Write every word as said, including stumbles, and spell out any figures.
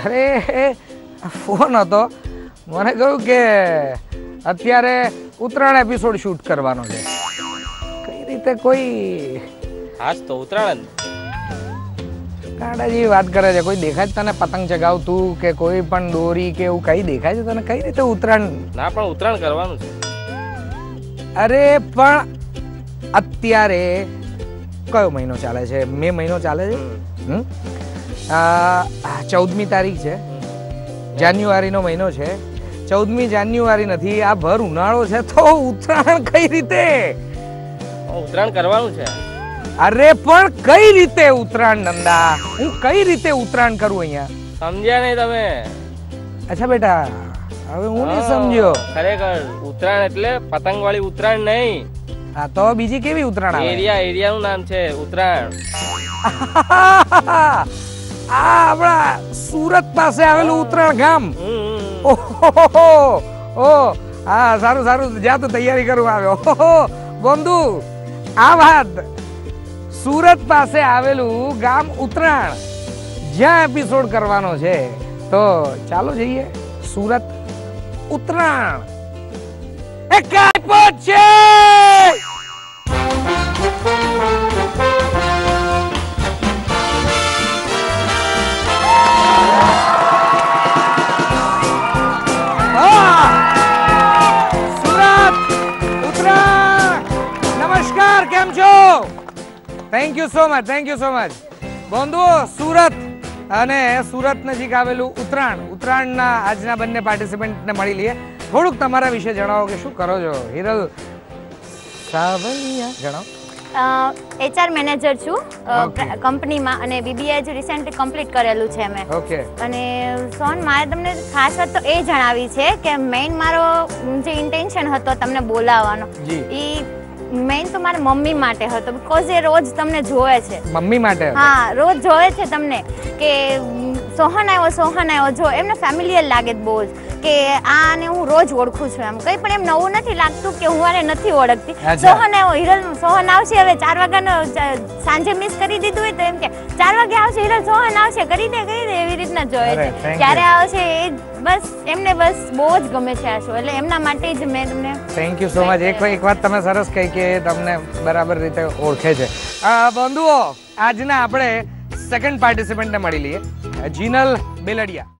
અરે ફોન હતો, મને કહ્યું કે અત્યારે ઉત્તરાયણ એપિસોડ શૂટ કરવાનો છે. કઈ રીતે કોઈ આજ તો ઉત્તરાયણ કાંડાજી વાત કરે છે. કોઈ દેખાય તને પતંગ ચગાવતું કે કોઈ પણ દોરી કે એવું કઈ દેખાય છે તને? કઈ રીતે ઉત્તરાયણ? ના પણ ઉત્તરાયણ કરવાનું છે. અરે પણ અત્યારે કયો મહિનો ચાલે છે? મે મહિનો ચાલે છે. હમ ચૌદમી તારીખ છે, જાન્યુઆરીનો મહિનો છે. ચૌદમી જાન્યુઆરી નથી, આ ભર ઉનાળો છે, તો ઉત્તરાયણ કઈ રીતે? ઉત્તરાયણ કરવાનું છે. અરે પણ કઈ રીતે ઉત્તરાયણ નંદા? હું કઈ રીતે ઉત્તરાયણ કરું અહીંયા? સમજ્યા નહીં તમે? અચ્છા બેટા, હવે હું નહીં સમજ્યો. ખરેખર ઉત્તરાયણ એટલે પતંગ વાળી ઉત્તરાયણ નહીં. હા તો બીજી કેવી ઉત્તરાયણ આવે? એરિયા એરિયાનું નામ છે ઉત્તરાયણ. આ આપણા સુરત પાસે આવેલું ઉત્તરાયણ ગામ. ઓહો ઓ હા, સારું સારું, જા તો તૈયારી કરું આવ્યો. ઓહો બંધુ, આ વાત સુરત પાસે આવેલું ગામ ઉત્તરાયણ, જ્યાં એપિસોડ કરવાનો છે. તો ચાલો જઈએ સુરત ઉત્તરાયણ. એ કાઈ પહોંચે thank you so much, thank you so much. બંધુઓ, સુરત અને સુરત નજીક આવેલું ઉત્તરાયણ, ઉત્તરાયણના આજના બંને પાર્ટિસિપન્ટને મળી લઈએ. થોડુંક તમારા વિશે જણાવો કે શું કરો છો? હિરલ સાવલિયા, જણાવો. એચઆર મેનેજર છું કંપનીમાં અને બીબીએ જ રિસેન્ટલી કમ્પ્લીટ કરેલું છે મેં. ઓકે. અને સોન, મારે તમને ખાસ વાત તો એ જણાવી છે કે મેઇન મારો જે ઇન્ટેન્શન હતો તમને બોલાવવાનો, એ મેઇન તો મારા મમ્મી માટે હતો. બીકોઝ એ રોજ તમને જોવે છે. મમ્મી માટે? હા, રોજ જોવે છે તમને કે સોહન આવ્યો, સોહન આવ્યો. જો એમને ફેમિલિયર લાગે બહુ જ, કે આને હું રોજ ઓળખું છું. એમ કંઈ પણ એમ નવું નથી લાગતું કે હું આને નથી ઓળખતી. સોહન આવ્યો, હિરલ સોહન આવશે. હવે ચાર વાગ્યાનો સાંજે મિસ કરી દીધું હોય તો એમ કે ચાર વાગે આવશે હિરલ, સોહન આવશે, કરી દે કરી દે, એવી રીતના જોવે છે. ક્યારે આવશે એ બસ એમને બસ બહુ જ ગમે છે આ શો, એટલે એમના માટે જ મેં તમને. Thank you so much. એક એક વાત તમે સરસ કહી કે તમને બરાબર રીતે ઓળખે છે. બંધુઓ, આજના આપણે સેકન્ડ પાર્ટિસિપન્ટને મળી લઈએ, જીનલ બેલડિયા.